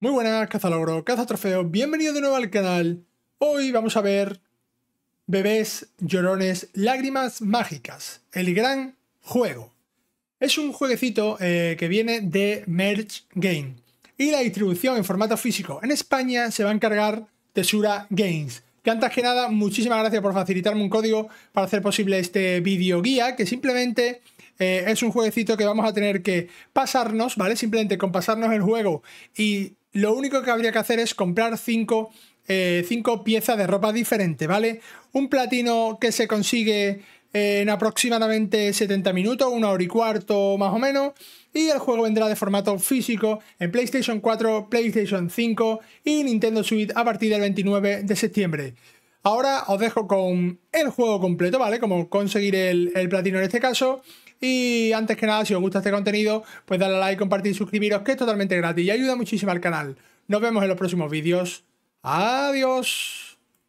Muy buenas, cazalogro, cazatrofeo, bienvenido de nuevo al canal. Hoy vamos a ver Bebés Llorones Lágrimas Mágicas, el gran juego. Es un jueguecito que viene de Merge Game y la distribución en formato físico en España se va a encargar Tesura Games. Que antes que nada, muchísimas gracias por facilitarme un código para hacer posible este vídeo guía, que simplemente es un jueguecito que vamos a tener que pasarnos, ¿vale? Simplemente con pasarnos el juego, y lo único que habría que hacer es comprar 5 piezas de ropa diferente, ¿vale? Un platino que se consigue en aproximadamente 70 minutos, 1 hora y cuarto más o menos, y el juego vendrá de formato físico en PlayStation 4, PlayStation 5 y Nintendo Switch a partir del 29 de septiembre. Ahora os dejo con el juego completo, ¿vale? Como conseguir el platino en este caso. Y antes que nada, si os gusta este contenido, pues darle a like, compartir y suscribiros, que es totalmente gratis y ayuda muchísimo al canal. Nos vemos en los próximos vídeos. ¡Adiós!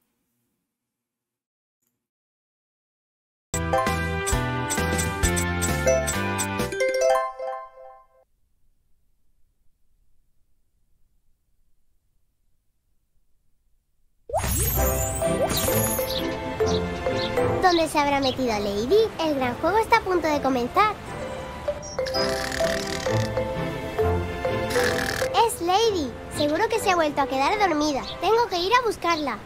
¿Dónde se habrá metido Lady? El gran juego está a punto de comenzar. Es Lady. Seguro que se ha vuelto a quedar dormida. Tengo que ir a buscarla.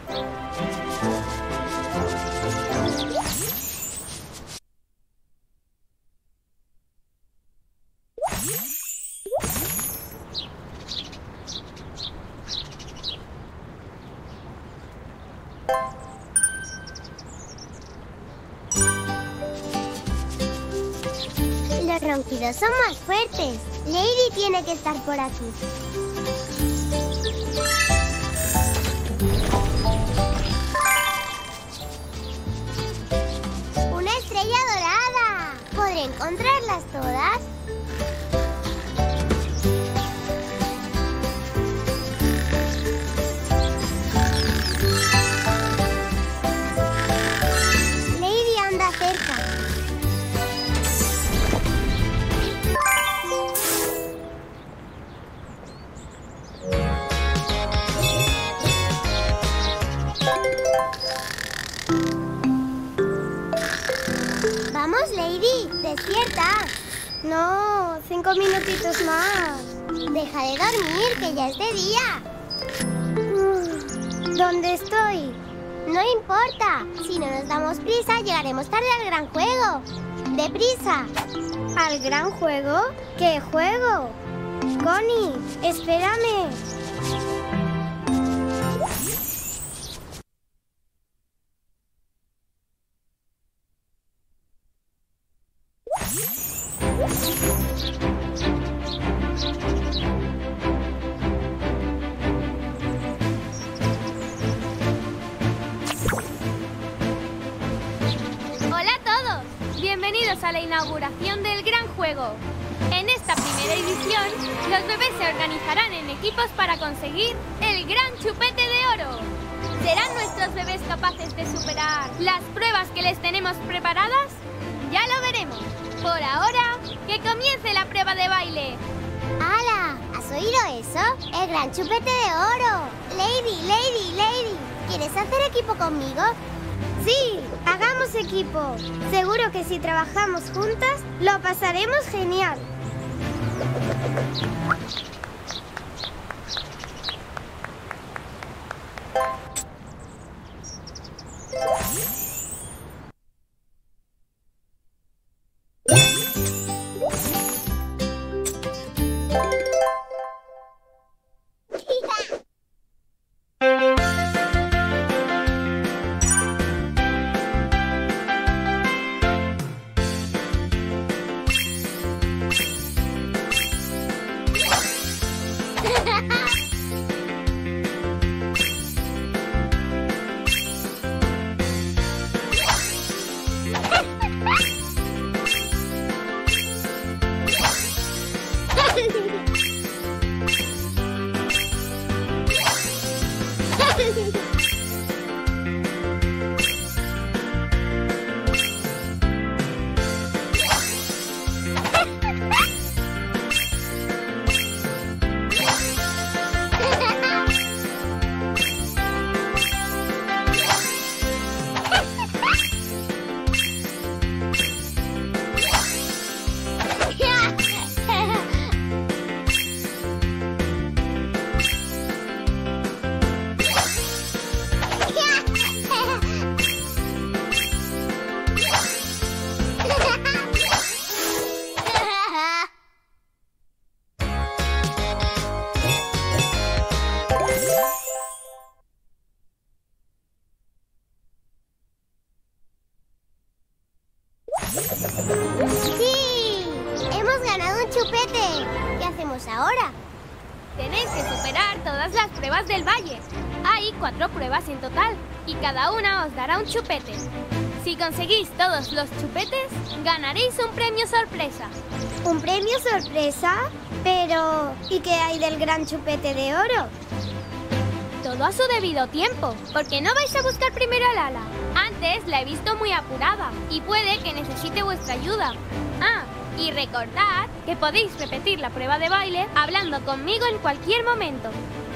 Los ronquidos son más fuertes. Lady tiene que estar por aquí. ¡Una estrella dorada! ¿Podré encontrarlas todas? Lady anda cerca. ¡Vamos, Lady! ¡Despierta! No, 5 minutitos más. Deja de dormir, que ya es de día. ¿Dónde estoy? No importa. Si no nos damos prisa, llegaremos tarde al gran juego. ¡Deprisa! ¿Al gran juego? ¿Qué juego? Connie, espérame. Hola a todos, bienvenidos a la inauguración del gran juego. En esta primera edición, los bebés se organizarán en equipos para conseguir el gran chupete de oro. ¿Serán nuestros bebés capaces de superar las pruebas que les tenemos preparadas? Ya lo veremos. Por ahora, que comience la prueba de baile. ¡Hala! ¿Has oído eso? ¡El gran chupete de oro! Lady, ¿quieres hacer equipo conmigo? Sí, hagamos equipo. Seguro que si trabajamos juntas, lo pasaremos genial. ¡Sí! ¡Hemos ganado un chupete! ¿Qué hacemos ahora? Tenéis que superar todas las pruebas del valle. Hay 4 pruebas en total y cada una os dará un chupete. Si conseguís todos los chupetes, ganaréis un premio sorpresa. ¿Un premio sorpresa? Pero... ¿y qué hay del gran chupete de oro? Todo a su debido tiempo. ¿Por qué no vais a buscar primero a Lala? Antes la he visto muy apurada y puede que necesite vuestra ayuda. Ah, y recordad que podéis repetir la prueba de baile hablando conmigo en cualquier momento.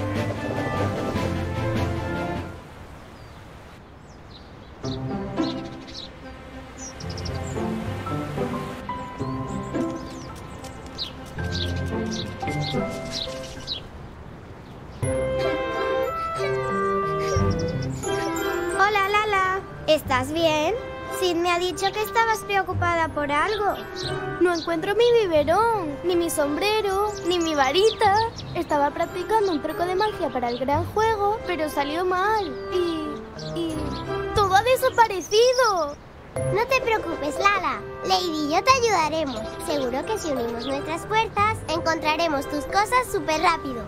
Hola, Lala. ¿Estás bien? Sid me ha dicho que estabas preocupada por algo. No encuentro mi biberón, ni mi sombrero, ni mi varita. Estaba practicando un truco de magia para el gran juego, pero salió mal. Y todo ha desaparecido. No te preocupes, Lala. Lady y yo te ayudaremos. Seguro que si unimos nuestras fuerzas, encontraremos tus cosas súper rápido.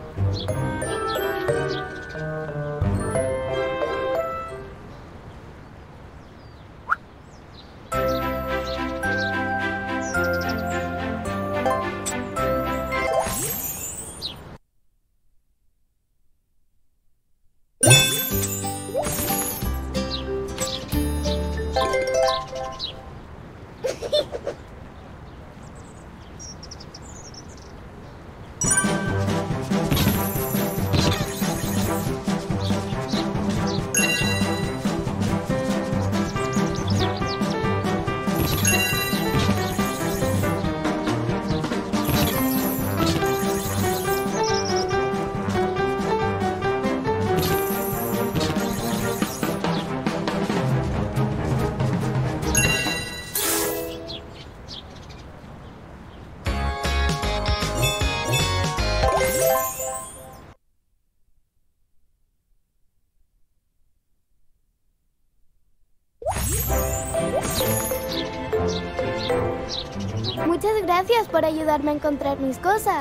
Muchas gracias por ayudarme a encontrar mis cosas.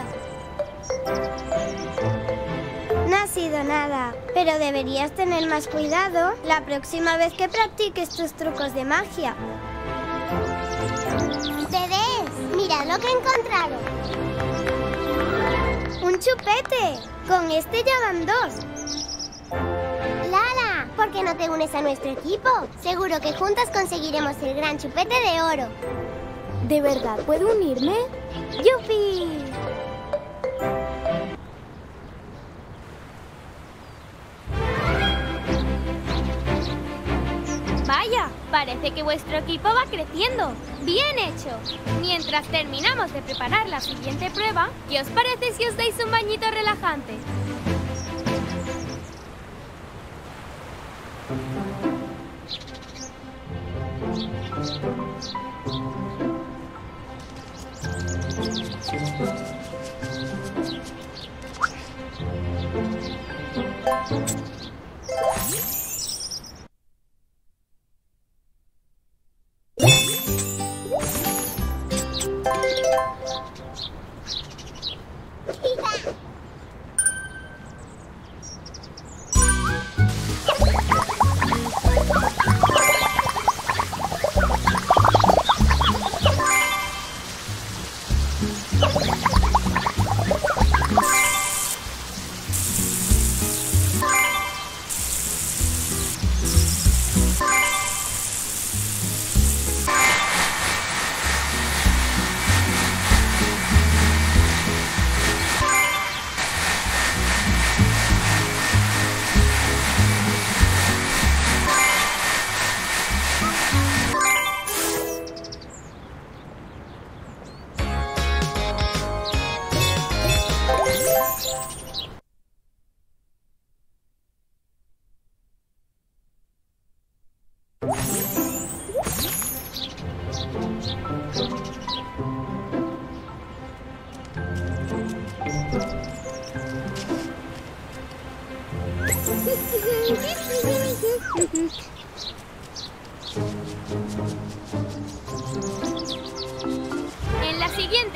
No ha sido nada, pero deberías tener más cuidado la próxima vez que practiques tus trucos de magia. ¡Bebés! ¡Mirad lo que he encontrado! ¡Un chupete! Con este ya van 2. ¡Lala! ¿Por qué no te unes a nuestro equipo? Seguro que juntas conseguiremos el gran chupete de oro. ¿De verdad puedo unirme? ¡Yupi! Vaya, parece que vuestro equipo va creciendo. ¡Bien hecho! Mientras terminamos de preparar la siguiente prueba, ¿qué os parece si os dais un bañito relajante?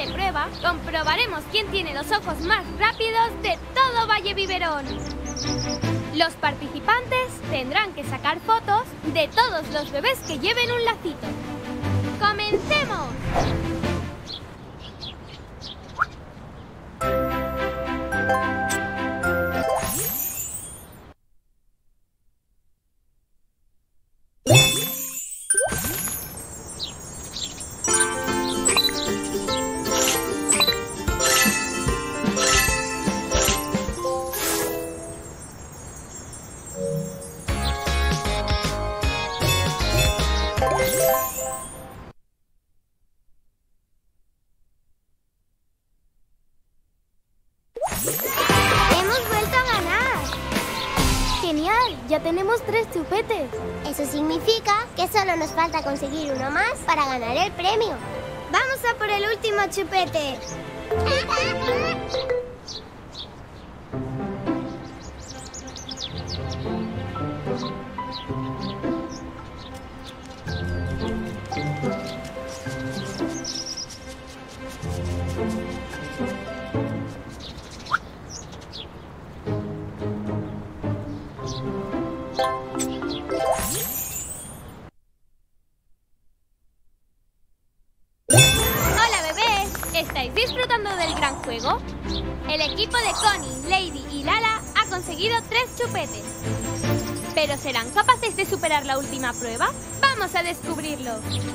de prueba, comprobaremos quién tiene los ojos más rápidos de todo Valle Biberón. Los participantes tendrán que sacar fotos de todos los bebés que lleven un lacito. ¡Comencemos! ¡Hemos vuelto a ganar! ¡Genial! Ya tenemos 3 chupetes. Eso significa que solo nos falta conseguir uno más para ganar el premio. ¡Vamos a por el último chupete! ¡Hola, bebés! ¿Estáis disfrutando del gran juego? El equipo de Connie, Lady y Lala ha conseguido 3 chupetes. ¿Pero serán capaces de superar la última prueba? ¡Vamos a descubrirlo!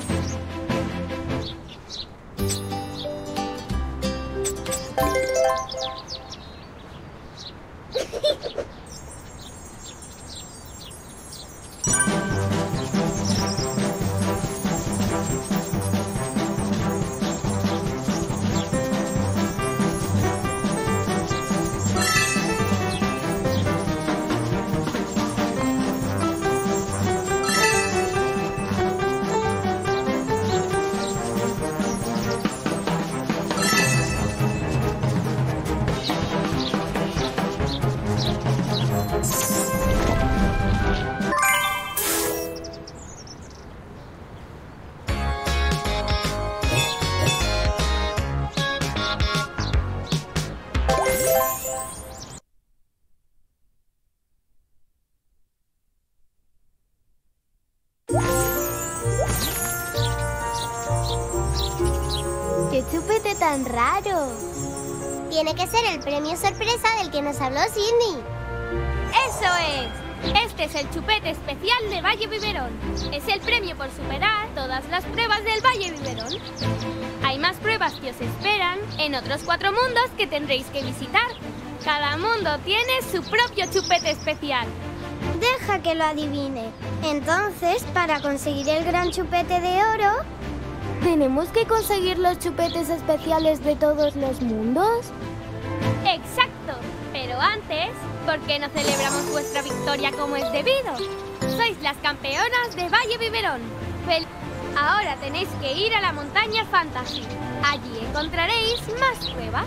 ¡Qué chupete tan raro! Tiene que ser el premio sorpresa del que nos habló Cindy. ¡Eso es! Este es el chupete especial de Valle Biberón. Es el premio por superar todas las pruebas del Valle Biberón. Hay más pruebas que os esperan en otros 4 mundos que tendréis que visitar. Cada mundo tiene su propio chupete especial. Deja que lo adivine. Entonces, para conseguir el gran chupete de oro, ¿tenemos que conseguir los chupetes especiales de todos los mundos? ¡Exacto! Pero antes, ¿por qué no celebramos vuestra victoria como es debido? Sois las campeonas de Valle Biberón. Ahora tenéis que ir a la montaña Fantasy. Allí encontraréis más pruebas.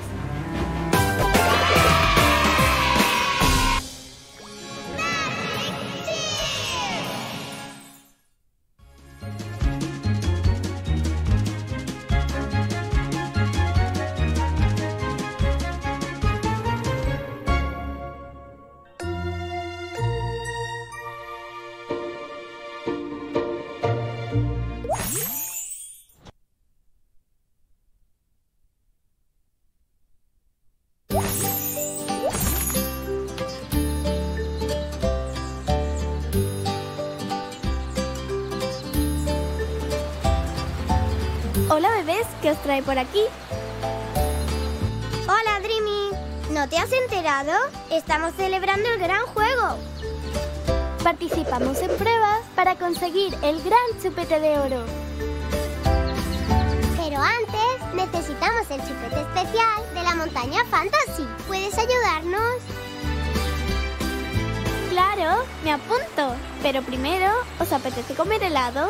Hola, bebés, ¿qué os trae por aquí? Hola, Dreamy. ¿No te has enterado? Estamos celebrando el gran juego. Participamos en pruebas para conseguir el gran chupete de oro. Pero antes necesitamos el chupete especial de la montaña Fantasy. ¿Puedes ayudarnos? Claro, me apunto. Pero primero, ¿os apetece comer helado?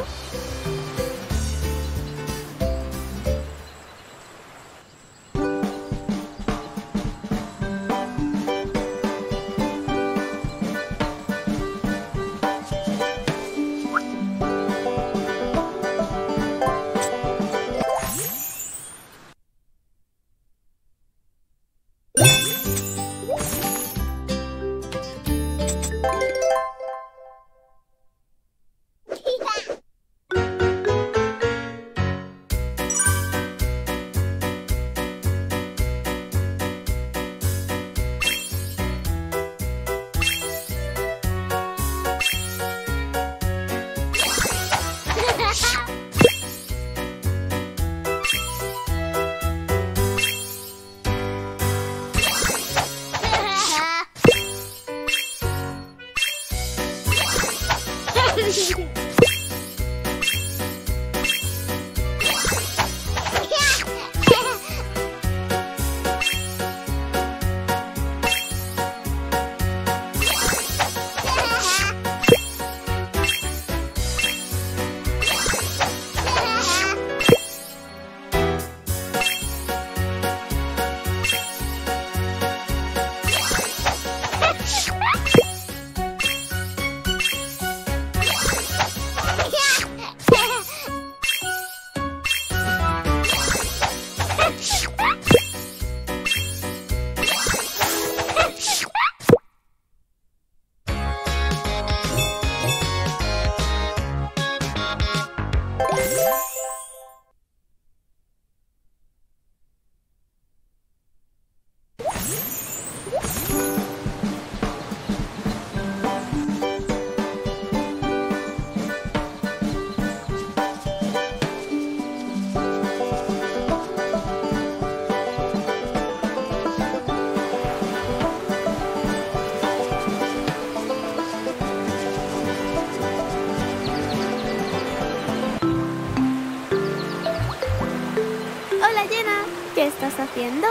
¿Qué estás haciendo?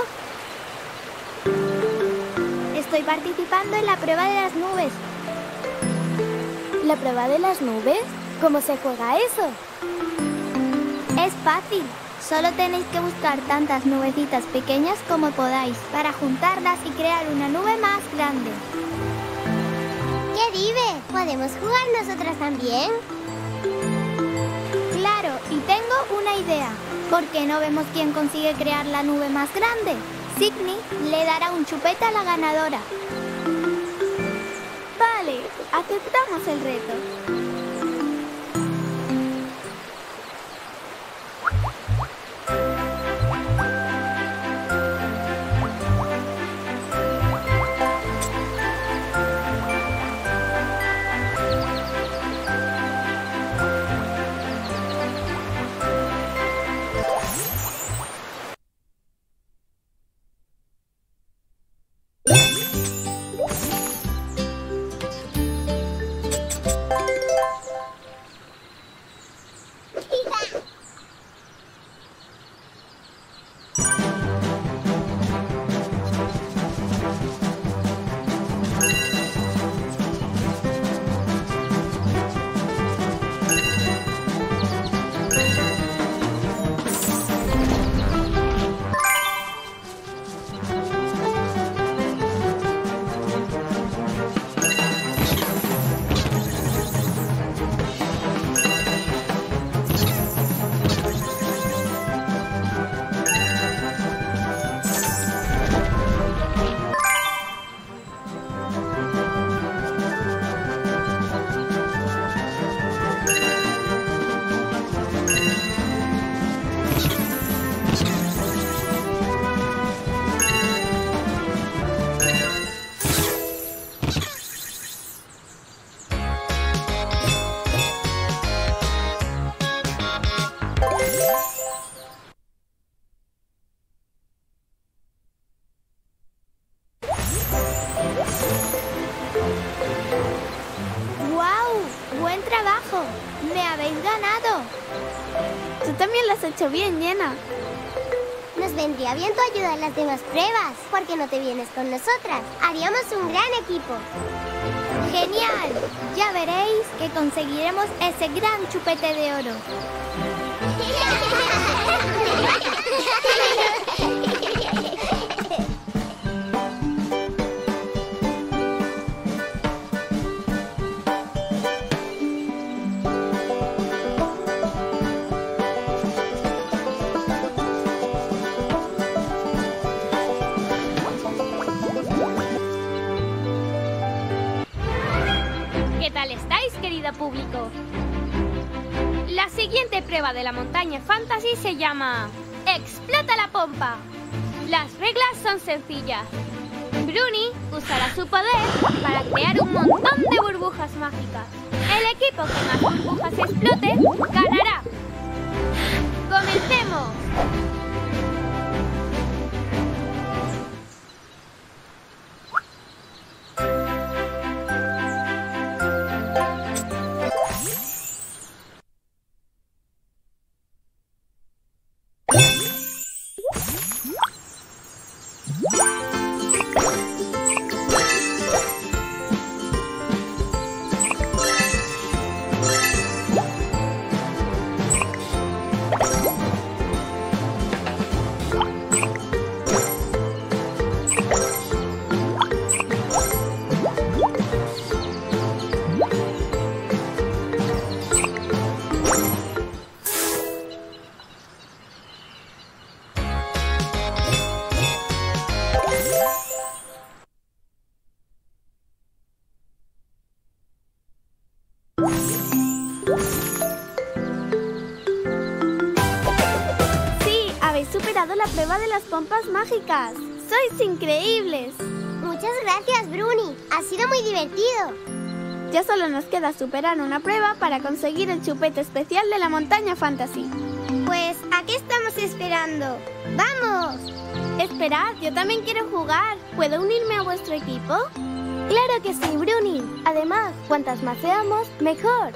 Estoy participando en la prueba de las nubes. ¿La prueba de las nubes? ¿Cómo se juega eso? Es fácil. Solo tenéis que buscar tantas nubecitas pequeñas como podáis para juntarlas y crear una nube más grande. ¡Qué dive! ¿Podemos jugar nosotras también? Claro, y tengo una idea. ¿Por qué no vemos quién consigue crear la nube más grande? Signy le dará un chupete a la ganadora. Vale, aceptamos el reto. ¡Buen trabajo! ¡Me habéis ganado! Tú también lo has hecho bien, Jenna. Nos vendría bien tu ayuda en las demás pruebas. ¿Por qué no te vienes con nosotras? Haríamos un gran equipo. ¡Genial! Ya veréis que conseguiremos ese gran chupete de oro. ¿Qué tal estáis, querido público? La siguiente prueba de la montaña Fantasy se llama ¡Explota la pompa! Las reglas son sencillas. Bruni usará su poder para crear un montón de burbujas mágicas. El equipo que más burbujas explote ganará. ¡Comencemos! Sí, habéis superado la prueba de las pompas mágicas. ¡Sois increíbles! Muchas gracias, Bruni. Ha sido muy divertido. Ya solo nos queda superar una prueba para conseguir el chupete especial de la montaña Fantasy. Pues, ¿a qué estamos esperando? ¡Vamos! Esperad, yo también quiero jugar. ¿Puedo unirme a vuestro equipo? ¡Claro que sí, Bruni! Además, cuantas más seamos, mejor.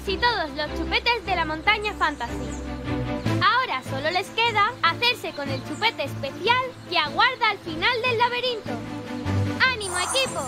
casi todos los chupetes de la montaña Fantasy. Ahora solo les queda hacerse con el chupete especial que aguarda al final del laberinto. ¡Ánimo, equipo!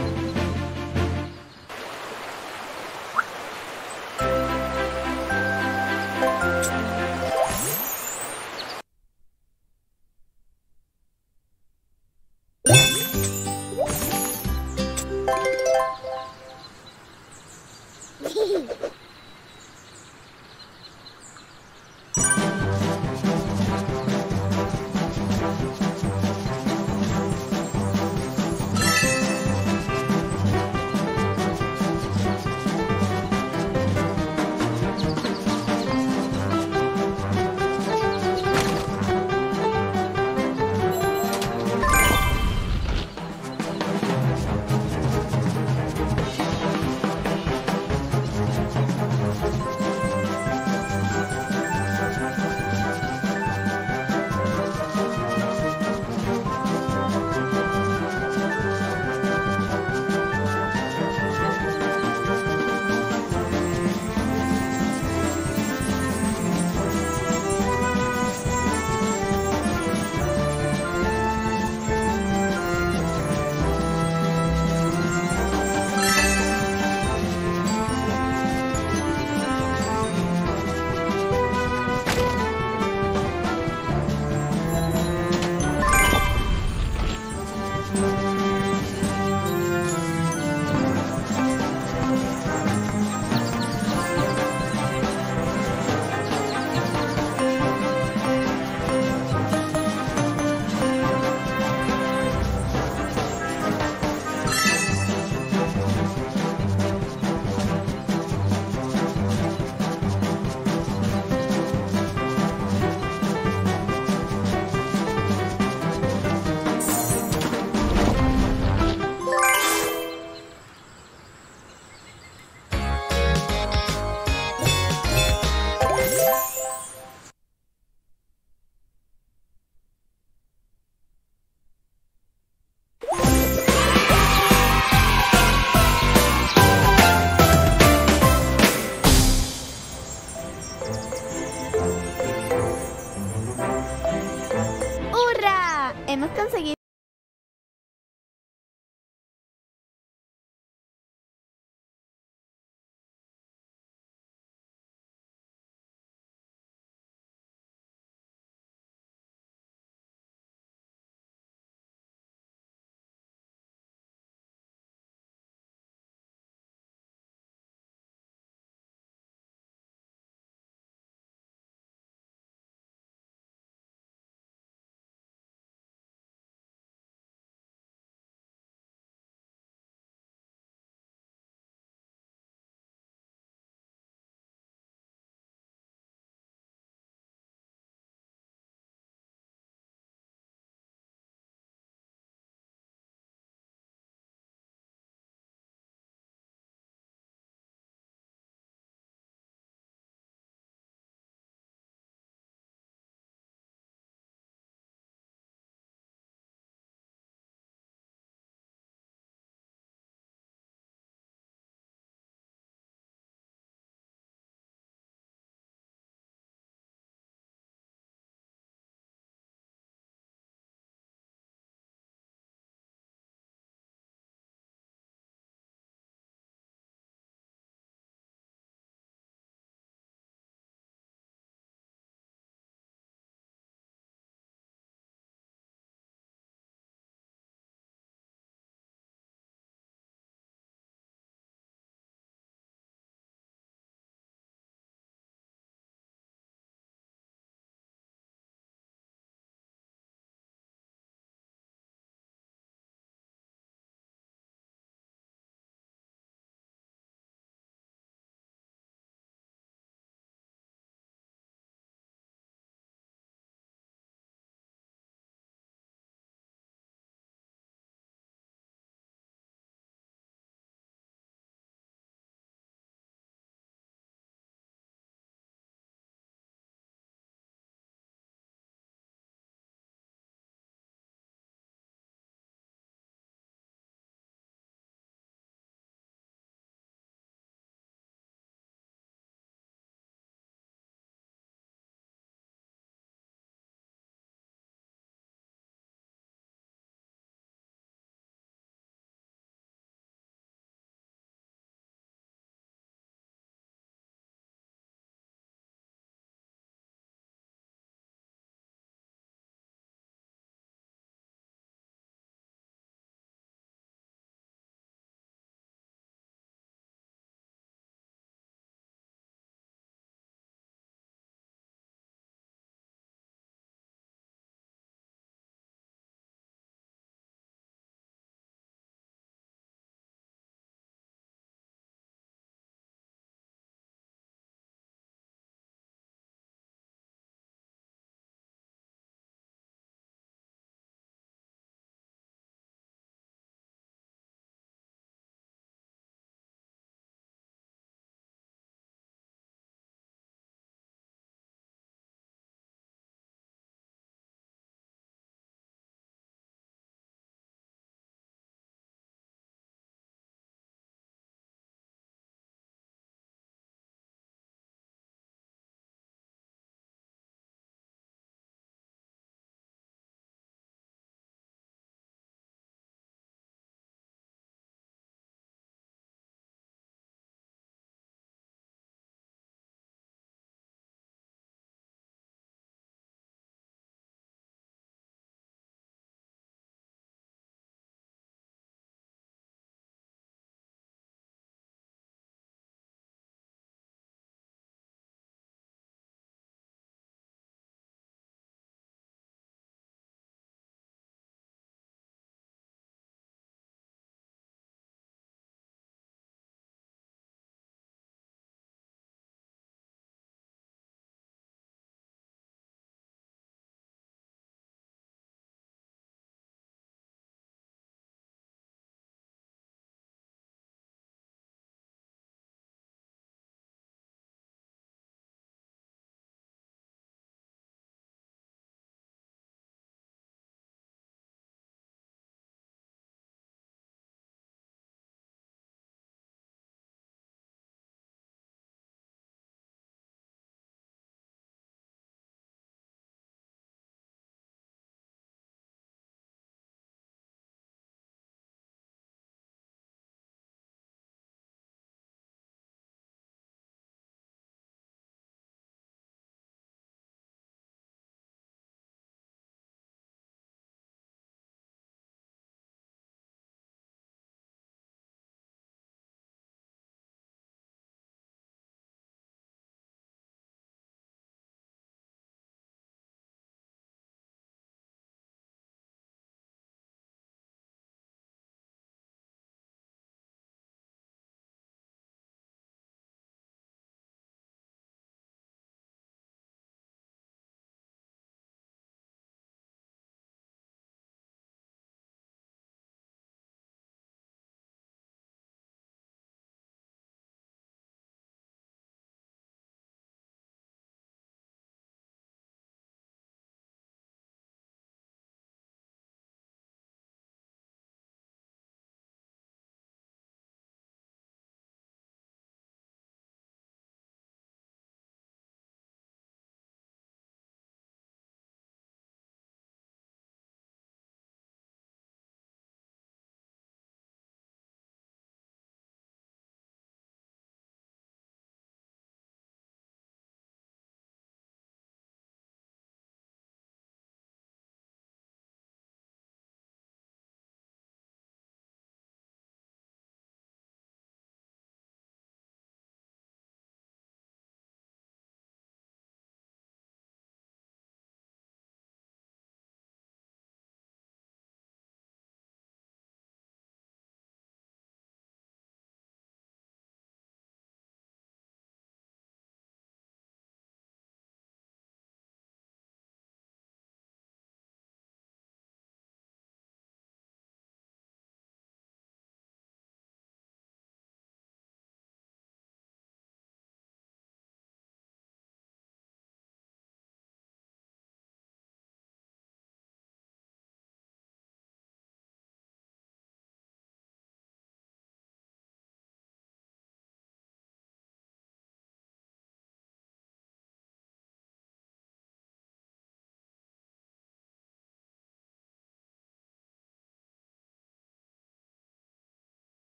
Hemos conseguido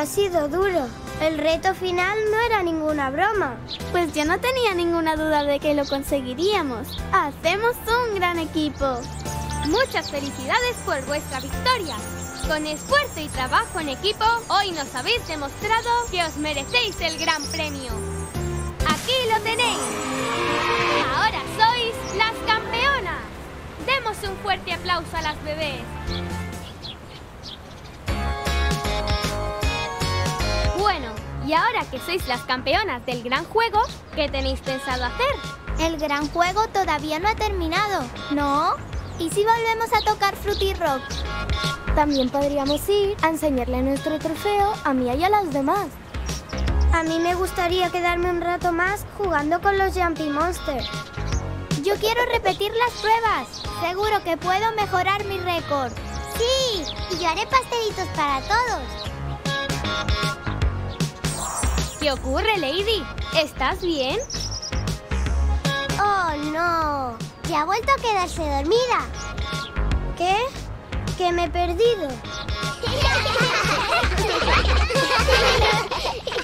Ha sido duro. El reto final no era ninguna broma. Pues yo no tenía ninguna duda de que lo conseguiríamos. ¡Hacemos un gran equipo! Muchas felicidades por vuestra victoria. Con esfuerzo y trabajo en equipo, hoy nos habéis demostrado que os merecéis el gran premio. Aquí lo tenéis. Ahora sois las campeonas. Demos un fuerte aplauso a las bebés. Bueno, y ahora que sois las campeonas del gran juego, ¿qué tenéis pensado hacer? El gran juego todavía no ha terminado, ¿no? ¿Y si volvemos a tocar Fruity Rock? También podríamos ir a enseñarle nuestro trofeo a Mía y a las demás. A mí me gustaría quedarme un rato más jugando con los Jumpy Monsters. Yo quiero repetir las pruebas. Seguro que puedo mejorar mi récord. Sí, y yo haré pastelitos para todos. ¿Qué ocurre, Lady? ¿Estás bien? Oh, no. Ya ha vuelto a quedarse dormida. ¿Qué? ¿Que me he perdido?